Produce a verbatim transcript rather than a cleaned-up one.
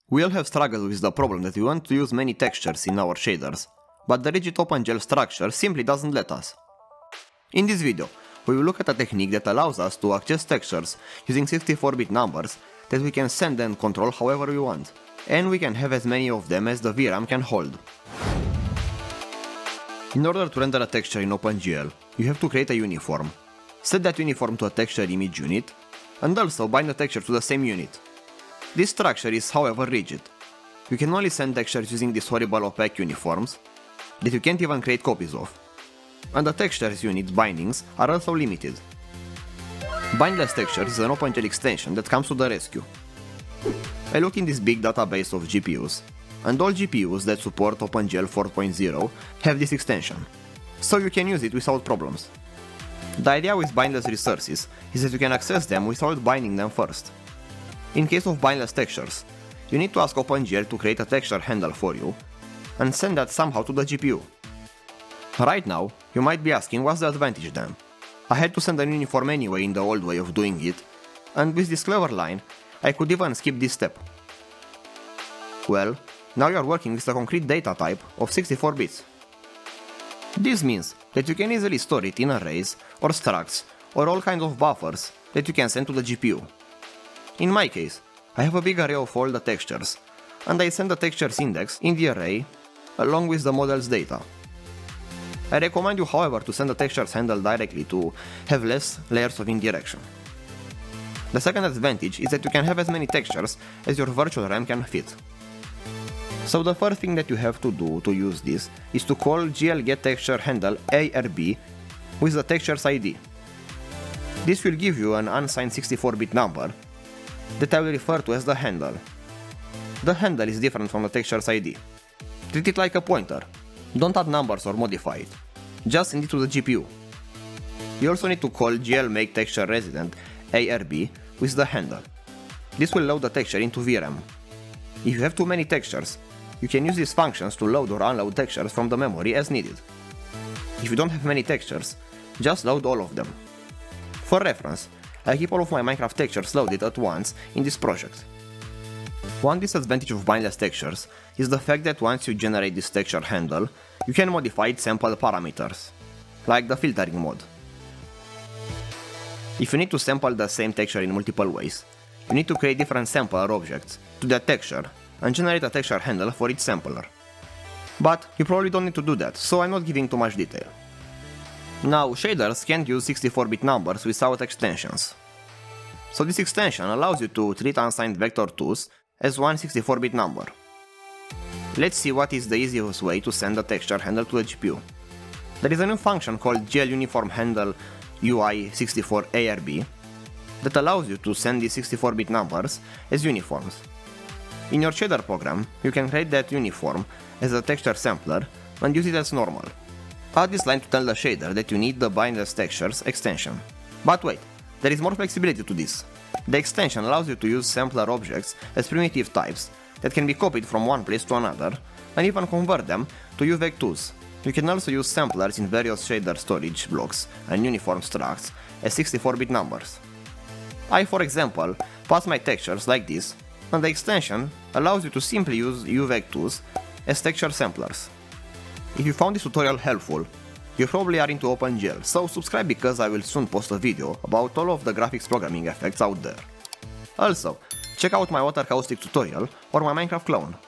We all have struggled with the problem that we want to use many textures in our shaders, but the rigid OpenGL structure simply doesn't let us. In this video, we will look at a technique that allows us to access textures using sixty-four bit numbers that we can send and control however we want, and we can have as many of them as the V RAM can hold. In order to render a texture in OpenGL, you have to create a uniform, set that uniform to a texture image unit, and also bind the texture to the same unit. This structure is however rigid. You can only send textures using these horrible opaque uniforms that you can't even create copies of. And the textures unit's bindings are also limited. Bindless Textures is an OpenGL extension that comes to the rescue. I look in this big database of G P Us, and all G P Us that support OpenGL four point zero have this extension, so you can use it without problems. The idea with bindless resources is that you can access them without binding them first. In case of bindless textures, you need to ask OpenGL to create a texture handle for you, and send that somehow to the G P U. Right now, you might be asking what's the advantage then? I had to send an uniform anyway in the old way of doing it, and with this clever line, I could even skip this step. Well, now you are working with a concrete data type of sixty-four bits. This means that you can easily store it in arrays, or structs, or all kinds of buffers that you can send to the G P U. In my case, I have a big array of all the textures, and I send the textures index in the array along with the model's data. I recommend you, however, to send the textures handle directly to have less layers of indirection. The second advantage is that you can have as many textures as your virtual RAM can fit. So the first thing that you have to do to use this is to call glgetTextureHandle A R B with the texture's I D. This will give you an unsigned sixty-four bit number that I will refer to as the handle. The handle is different from the texture's I D. Treat it like a pointer. Don't add numbers or modify it. Just send it to the G P U. You also need to call glMakeTextureResident A R B with the handle. This will load the texture into V RAM. If you have too many textures, you can use these functions to load or unload textures from the memory as needed. If you don't have many textures, just load all of them. For reference, I keep all of my Minecraft textures loaded at once in this project. One disadvantage of bindless textures is the fact that once you generate this texture handle, you can modify its sample parameters, like the filtering mode. If you need to sample the same texture in multiple ways, you need to create different sampler objects to that texture and generate a texture handle for each sampler. But you probably don't need to do that, so I'm not giving too much detail. Now, shaders can't use sixty-four bit numbers without extensions. So this extension allows you to treat unsigned vector twos as one sixty-four bit number. Let's see what is the easiest way to send a texture handle to the G P U. There is a new function called glUniformHandle U I sixty-four A R B that allows you to send these sixty-four bit numbers as uniforms. In your shader program, you can create that uniform as a texture sampler and use it as normal. Add this line to tell the shader that you need the bindless textures extension. But wait, there is more flexibility to this. The extension allows you to use sampler objects as primitive types that can be copied from one place to another, and even convert them to U vec twos. You can also use samplers in various shader storage blocks and uniform structs as sixty-four bit numbers. I, for example, pass my textures like this, and the extension allows you to simply use U vec twos as texture samplers. If you found this tutorial helpful, you probably are into OpenGL, so subscribe because I will soon post a video about all of the graphics programming effects out there. Also, check out my water caustic tutorial or my Minecraft clone.